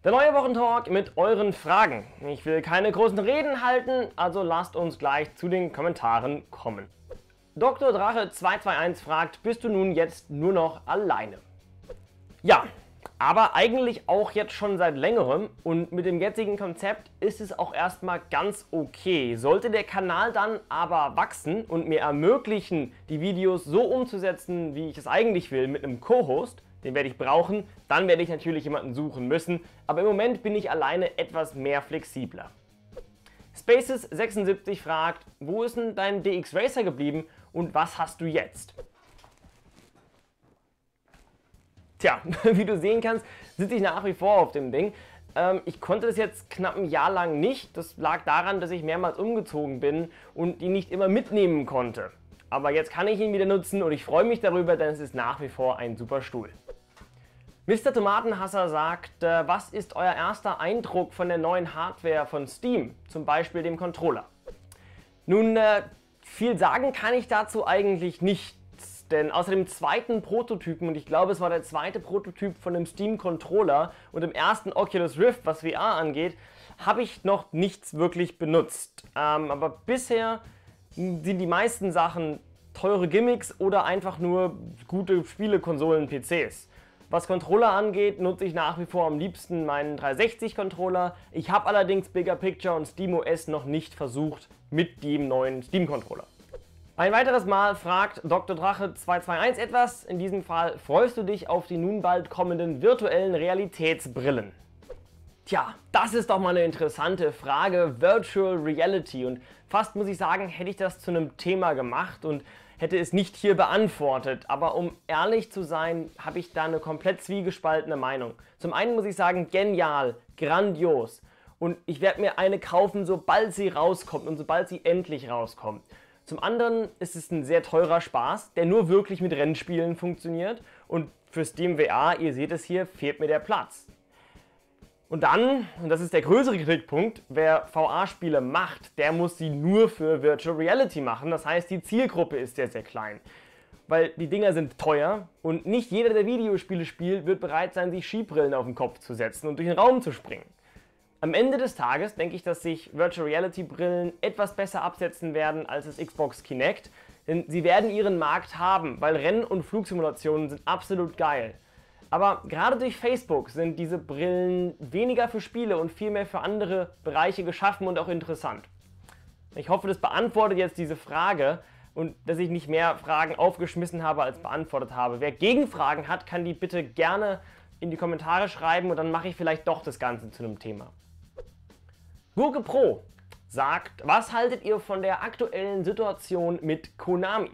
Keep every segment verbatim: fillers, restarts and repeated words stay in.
Der neue Wochentalk mit euren Fragen. Ich will keine großen Reden halten, also lasst uns gleich zu den Kommentaren kommen. Doktor Drache zwei zwei eins fragt, bist du nun jetzt nur noch alleine? Ja, aber eigentlich auch jetzt schon seit längerem und mit dem jetzigen Konzept ist es auch erstmal ganz okay. Sollte der Kanal dann aber wachsen und mir ermöglichen, die Videos so umzusetzen, wie ich es eigentlich will, mit einem Co-Host, den werde ich brauchen, dann werde ich natürlich jemanden suchen müssen, aber im Moment bin ich alleine etwas mehr flexibler. Spaces sechsundsiebzig fragt, wo ist denn dein D X Racer geblieben und was hast du jetzt? Tja, wie du sehen kannst, sitze ich nach wie vor auf dem Ding. Ähm, ich konnte das jetzt knapp ein Jahr lang nicht. Das lag daran, dass ich mehrmals umgezogen bin und ihn nicht immer mitnehmen konnte. Aber jetzt kann ich ihn wieder nutzen und ich freue mich darüber, denn es ist nach wie vor ein super Stuhl. Mister Tomatenhasser sagt, äh, was ist euer erster Eindruck von der neuen Hardware von Steam, zum Beispiel dem Controller? Nun, äh, viel sagen kann ich dazu eigentlich nicht. Denn außer dem zweiten Prototypen, und ich glaube es war der zweite Prototyp von dem Steam Controller und dem ersten Oculus Rift, was V R angeht, habe ich noch nichts wirklich benutzt. Ähm, aber bisher sind die meisten Sachen teure Gimmicks oder einfach nur gute Spielekonsolen-P Cs. Was Controller angeht, nutze ich nach wie vor am liebsten meinen dreihundertsechzig Controller. Ich habe allerdings Bigger Picture und SteamOS noch nicht versucht mit dem neuen Steam Controller. Ein weiteres Mal fragt Doktor Drache zwei zwei eins etwas. In diesem Fall freust du dich auf die nun bald kommenden virtuellen Realitätsbrillen? Tja, das ist doch mal eine interessante Frage. Virtual Reality. Und fast muss ich sagen, hätte ich das zu einem Thema gemacht und hätte es nicht hier beantwortet. Aber um ehrlich zu sein, habe ich da eine komplett zwiegespaltene Meinung. Zum einen muss ich sagen, genial, grandios. Und ich werde mir eine kaufen, sobald sie rauskommt und sobald sie endlich rauskommt. Zum anderen ist es ein sehr teurer Spaß, der nur wirklich mit Rennspielen funktioniert und für Steam V R, ihr seht es hier, fehlt mir der Platz. Und dann, und das ist der größere Kritikpunkt, wer V R-Spiele macht, der muss sie nur für Virtual Reality machen, das heißt die Zielgruppe ist sehr, sehr klein. Weil die Dinger sind teuer und nicht jeder, der Videospiele spielt, wird bereit sein, sich Skibrillen auf den Kopf zu setzen und durch den Raum zu springen. Am Ende des Tages denke ich, dass sich Virtual Reality Brillen etwas besser absetzen werden als das Xbox Kinect, denn sie werden ihren Markt haben, weil Renn- und Flugsimulationen sind absolut geil. Aber gerade durch Facebook sind diese Brillen weniger für Spiele und viel mehr für andere Bereiche geschaffen und auch interessant. Ich hoffe, das beantwortet jetzt diese Frage und dass ich nicht mehr Fragen aufgeschmissen habe als beantwortet habe. Wer Gegenfragen hat, kann die bitte gerne in die Kommentare schreiben und dann mache ich vielleicht doch das Ganze zu einem Thema. Gurke Pro sagt, was haltet ihr von der aktuellen Situation mit Konami?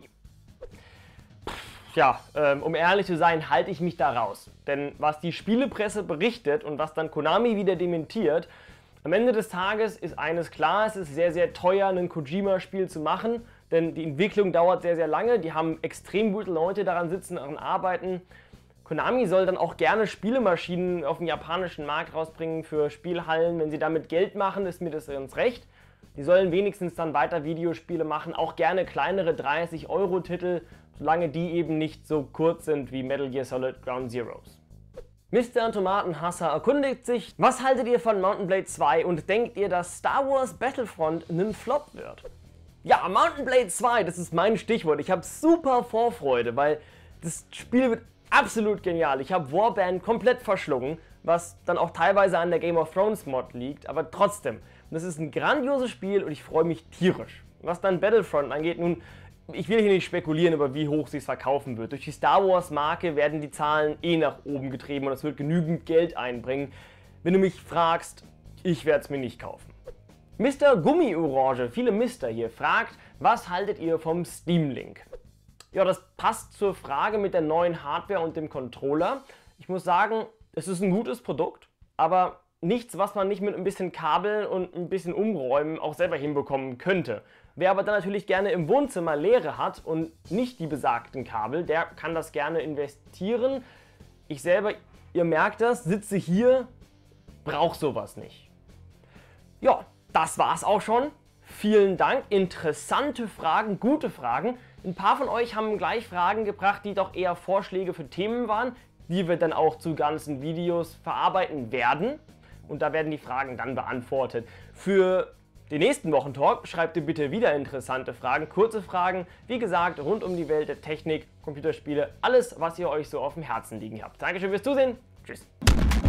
Ja, ähm, um ehrlich zu sein, halte ich mich da raus. Denn was die Spielepresse berichtet und was dann Konami wieder dementiert, am Ende des Tages ist eines klar, es ist sehr, sehr teuer, ein Kojima-Spiel zu machen, denn die Entwicklung dauert sehr, sehr lange, die haben extrem gute Leute daran sitzen, daran arbeiten. Konami soll dann auch gerne Spielemaschinen auf dem japanischen Markt rausbringen für Spielhallen. Wenn sie damit Geld machen, ist mir das ganz recht. Die sollen wenigstens dann weiter Videospiele machen, auch gerne kleinere dreißig Euro Titel, solange die eben nicht so kurz sind wie Metal Gear Solid Ground Zeroes. Mister Tomatenhasser erkundigt sich, was haltet ihr von Mount and Blade zwei und denkt ihr, dass Star Wars Battlefront ein Flop wird? Ja, Mount and Blade zwei, das ist mein Stichwort. Ich habe super Vorfreude, weil das Spiel wird absolut genial. Ich habe Warband komplett verschlungen, was dann auch teilweise an der Game of Thrones Mod liegt, aber trotzdem. Und das ist ein grandioses Spiel und ich freue mich tierisch. Was dann Battlefront angeht, nun, ich will hier nicht spekulieren, über wie hoch sie es verkaufen wird. Durch die Star Wars Marke werden die Zahlen eh nach oben getrieben und es wird genügend Geld einbringen. Wenn du mich fragst, ich werde es mir nicht kaufen. Mister Gummi-Orange, viele Mister hier, fragt, was haltet ihr vom Steam Link? Ja, das passt zur Frage mit der neuen Hardware und dem Controller. Ich muss sagen, es ist ein gutes Produkt, aber nichts, was man nicht mit ein bisschen Kabel und ein bisschen Umräumen auch selber hinbekommen könnte. Wer aber dann natürlich gerne im Wohnzimmer Leere hat und nicht die besagten Kabel, der kann das gerne investieren. Ich selber, ihr merkt das, sitze hier, brauche sowas nicht. Ja, das war's auch schon. Vielen Dank, interessante Fragen, gute Fragen. Ein paar von euch haben gleich Fragen gebracht, die doch eher Vorschläge für Themen waren, die wir dann auch zu ganzen Videos verarbeiten werden. und da werden die Fragen dann beantwortet. Für den nächsten Wochentalk schreibt ihr bitte wieder interessante Fragen, kurze Fragen, wie gesagt, rund um die Welt der Technik, Computerspiele, alles, was ihr euch so auf dem Herzen liegen habt. Dankeschön fürs Zusehen, tschüss.